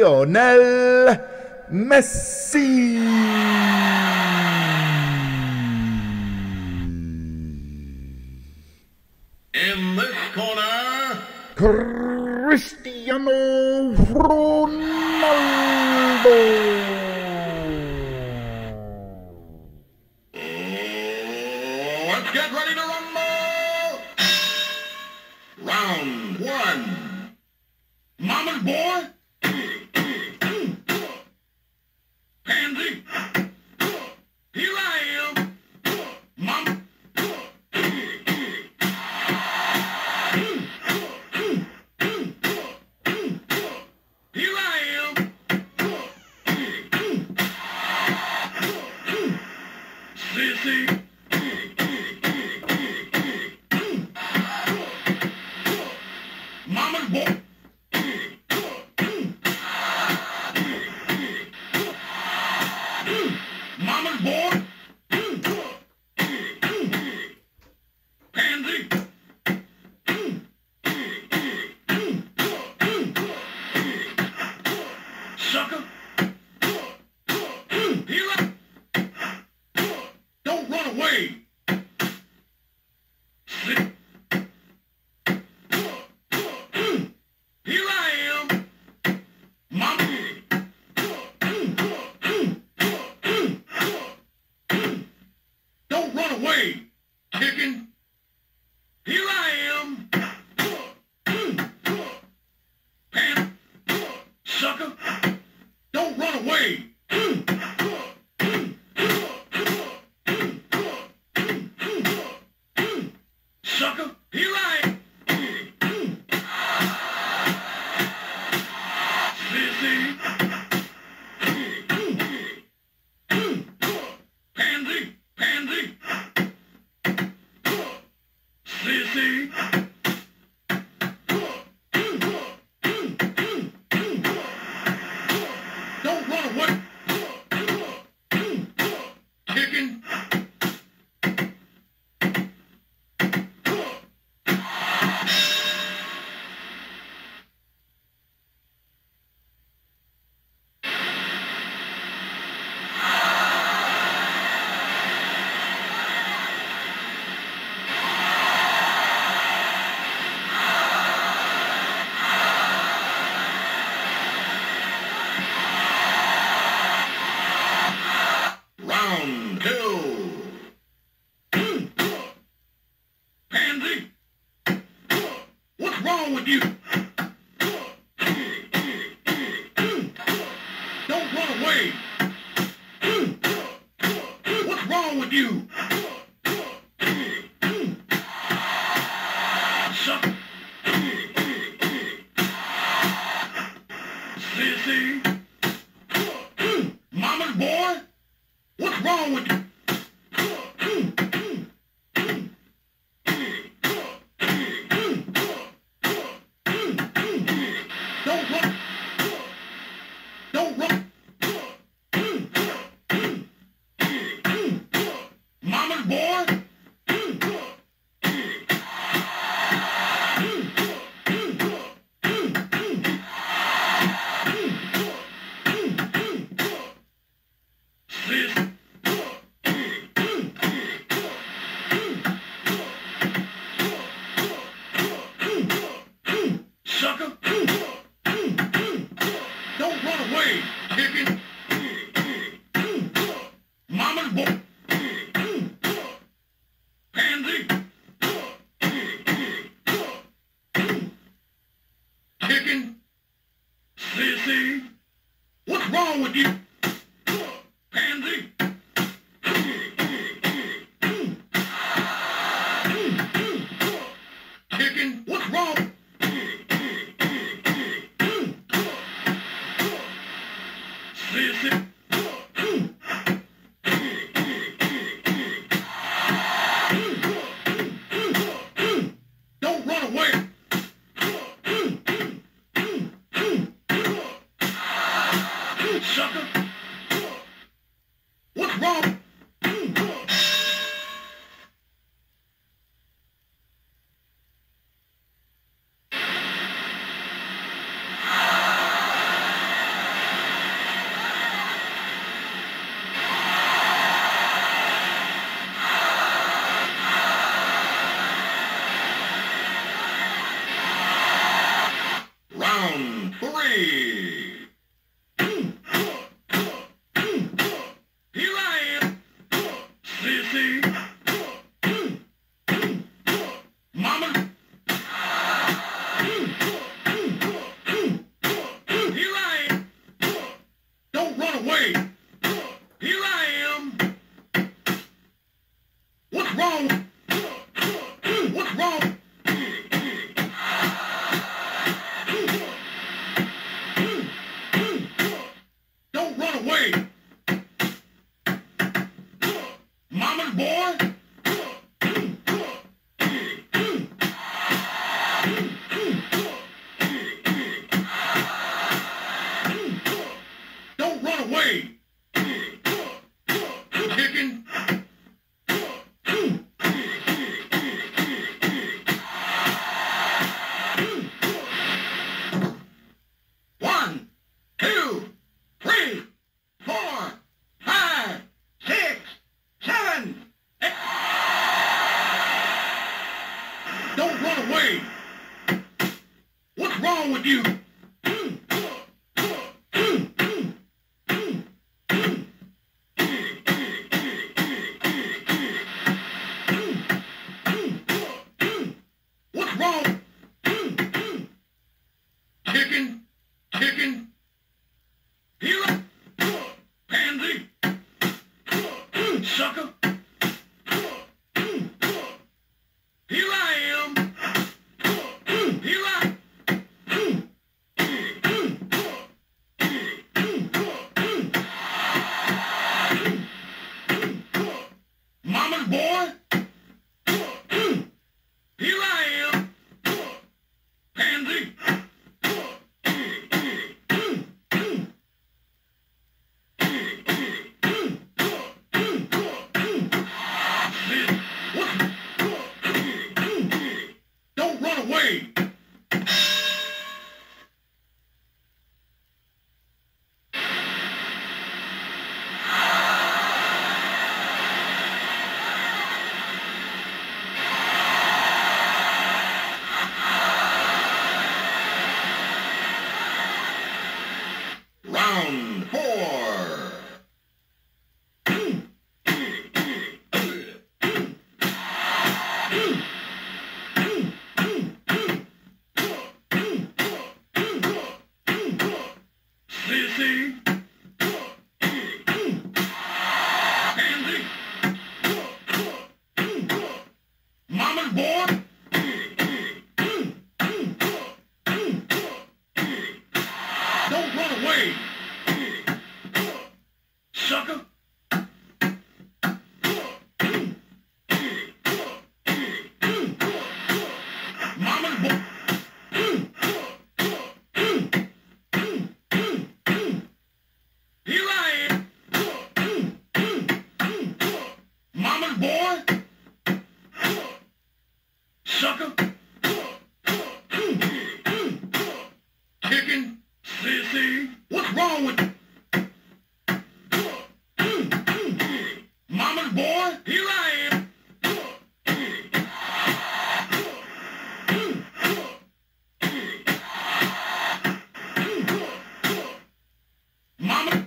Lionel Messi. In this corner, Cristiano Ronaldo. let's get ready to rumble. Round one. Mama's boy. Pansy. Here I am. Mama. Here I am. Sissy. Mama's boy. Mama's boy. Pansy. Sucker. Here I. Don't run away. Sit. Here I am. Mama. Don't run away, chicken. Here I am. Pan. Sucker. Don't run away. Sucker. Here I am. Sissy. Pansy. Pansy. Sissy. Don't run away. Chicken. Round two. Pansy. What's wrong with you? Don't run away. What's wrong with you? Suck. Sissy. Mama's boy. What's wrong with you? Don't run. Don't run. Mama's boy. Sis. Sucker. Don't run away, chicken. Mama's boy. Pansy. Chicken. Sissy. What's wrong with you? Pansy. Chicken. What's wrong? Sissy. Don't run away. Sucker. What's wrong? away. Here I am. What's wrong? What's wrong? Don't run away. Mama's boy. Don't run away. Chicken. One, two, three, 4, 5, 6, 7, 8. Don't run away. What's wrong with you? What's wrong? Chicken, chicken. Here I pansy. Sucker. Here I am. Here I. Mama's boy. Here I am. Pansy. Don't run away. Round 4. Sissy. Pansy. Mama's boy. Don't run away. Sucker. Mama's boy. Here I am. Mama's boy. Sucker. Chicken. Sissy. What's wrong with Mama's boy? Here I am. Mama.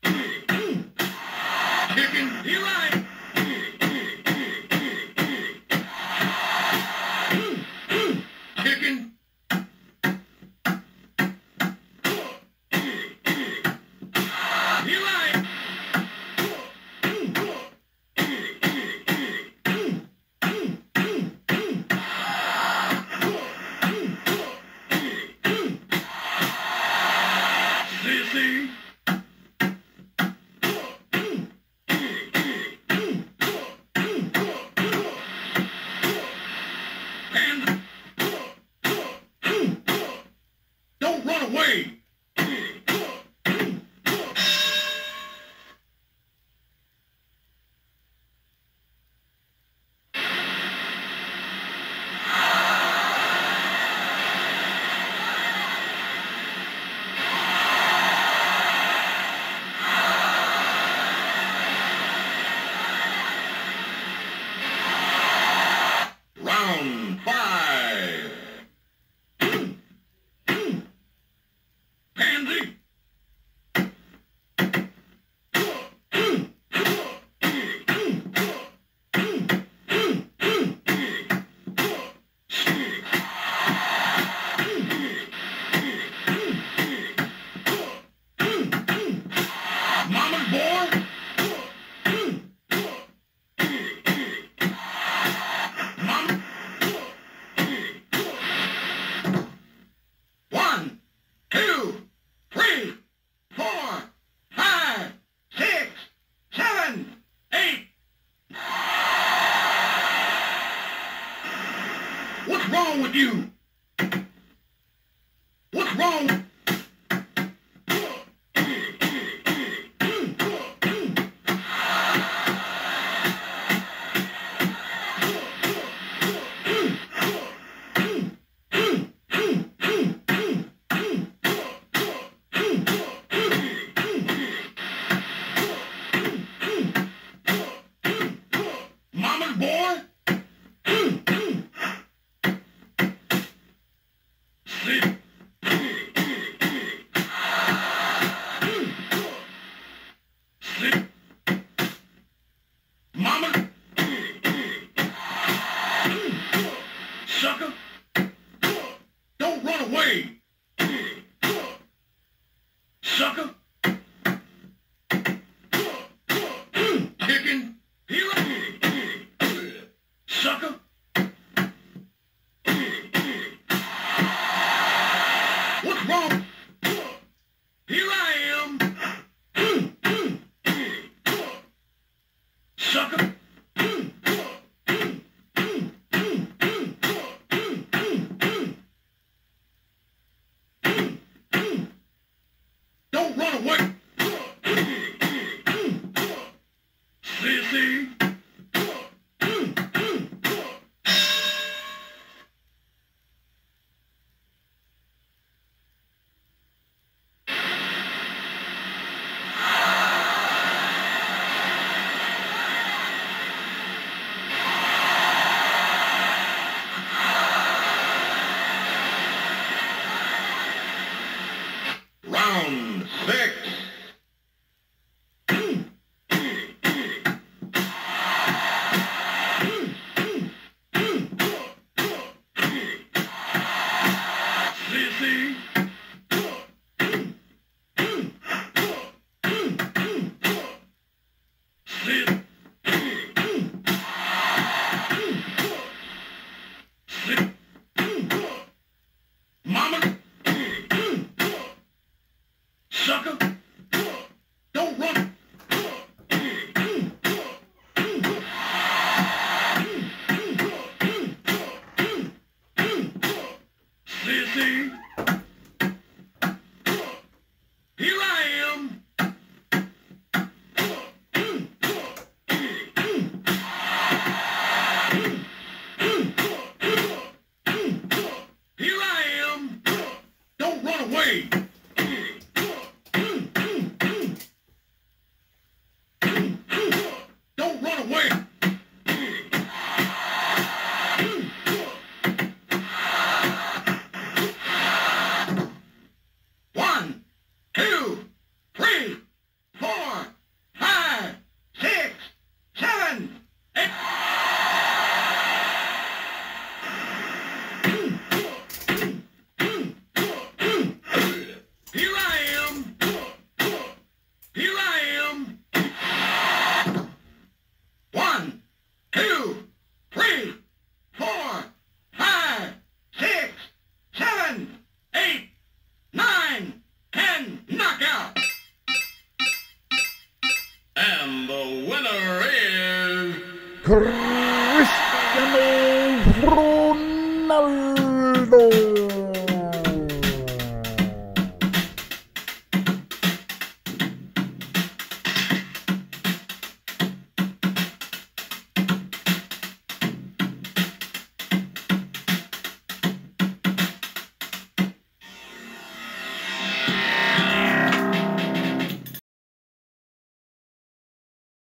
Chicken. Here I am. Chicken. Here I am. Sissy. wrong with you? What's wrong? Mama's boy? Sleep. Sleep. Mama. Sucker. Don't run away. Sucker. Chicken. Hero. Sucker. What's wrong? Here I am. Sucker. Don't run away. Sissy. Round 6. Sissy. Sit. Sit. Mama. Sucker. Don't run. Sissy. Here I am. Here I am. Don't run away. Don't run away. One, two, three, 4, 5, 6, 7, 8. Here I am. Here I am. 1, 2, 3, 4, 5, 6, 7, 8, 9, 10. Knockout. And the winner is Cristiano Ronaldo.